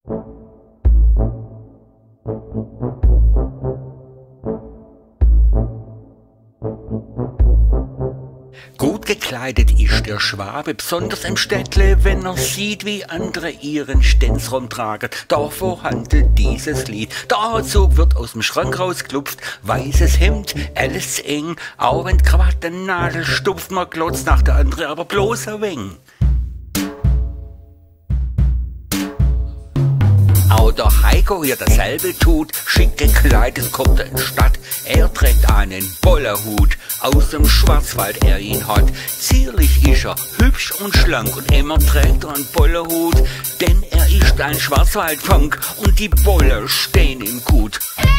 Gut gekleidet ist der Schwabe, besonders im Städtle, wenn er sieht, wie andere ihren Stenz rumtragen. Davor handelt dieses Lied. Der Anzug wird aus dem Schrank rausgeklupft, weißes Hemd, alles eng, auch wenn die Krawattennadel stupft, man glotzt nach der andere, aber bloß ein wenig. Auch der Heiko hier dasselbe tut, schick gekleidet kommt er in die Stadt. Er trägt einen Bollerhut, aus dem Schwarzwald er ihn hat. Zierlich ist er, hübsch und schlank und immer trägt er einen Bollerhut, denn er ist ein Schwarzwaldpunk und die Boller stehen ihm gut.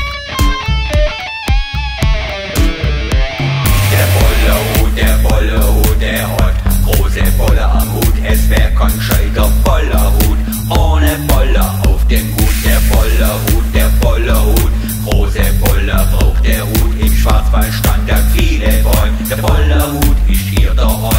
Der Bollerhut, der hat große Boller am Hut. Es wär kein gescheiter Bollerhut ohne Boller auf dem Hut. Der Bollerhut, große Boller braucht der Hut. Im Schwarzwald stand er viele Bäume. Der Bollerhut ist hier daheim.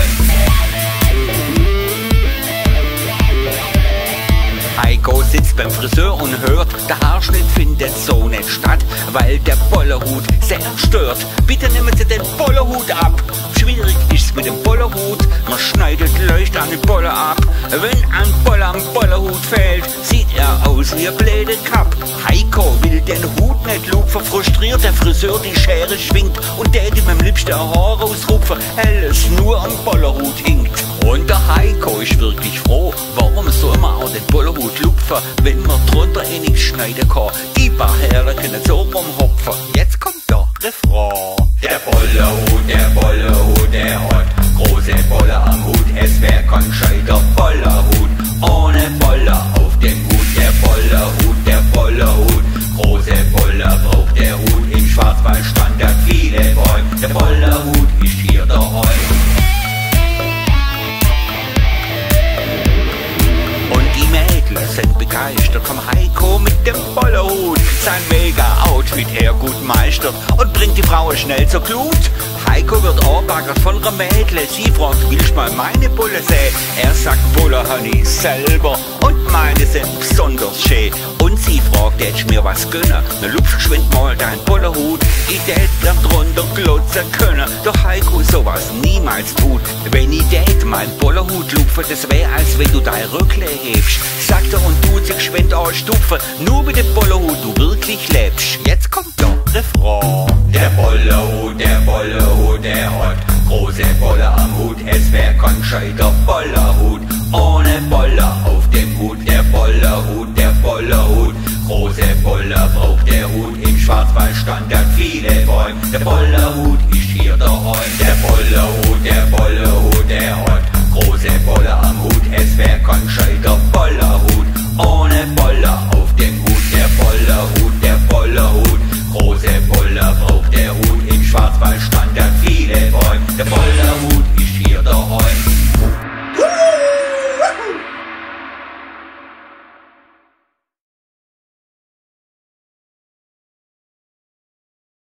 Heiko sitzt beim Friseur und hört, der Haarschnitt findet so nicht statt, weil der Bollerhut sehr stört. Bitte nehmen Sie den Bollerhut ab. Schwierig ist's mit dem Bollerhut, man schneidet leicht an den Boller ab. Wenn ein Boller am Bollerhut fällt, sieht er aus wie ein blöde Kapp. Heiko will den Hut nicht lupfen, frustriert der Friseur die Schere schwingt und der ihm am liebsten ein Haar rausrupfen, alles nur am Bollerhut hinkt. Und der Heiko ist wirklich froh, warum soll man auch den Bollerhut lupfen, wenn man drunter eh nichts schneiden kann. Die paar Herren können so rumhopfen. Jetzt kommt der Refrain. Der Bollerhut, der hat große Boller am Hut. Es wär kein gescheiter Bollerhut ohne Boller auf dem Hut. Der Bollerhut, große Boller braucht der Hut. Im Schwarzwald stand er viele Bäume. Der Bollerhut ist hier daheim. Sind begeistert vom Heiko mit dem Bollerhut. Sein Mega-Outfit er gut meistert und bringt die Frauen schnell zur Glut. Heiko wird anbaggert von einer Mädle. Sie fragt, willst mal meine Bulle sehen? Er sagt, Bulle han ich selber und meine sind besonders schön. Und sie fragt, hättest mir was gönnen? Na lupf geschwind mal dein Bollerhut. Ich tät dann drunter glotzen können. Doch Heiko sowas niemals tut. Wenn ich tät mein Bollerhut lupfe, das wär, als wenn du dein Rückle hebst. Sagt er und tut sich geschwind anstupfen. Nur mit dem Bollerhut du wirklich lebst. Jetzt kommt der Refrain. Der Bollerhut, der hat große Boller am Hut. Es wär kein gescheiter Bollerhut ohne Boller auf dem Hut. Der Bollerhut, große Boller braucht der Hut. Im Schwarzwald stand er viele Bäume. Der Bollerhut ist hier daheim. Der Bollerhut,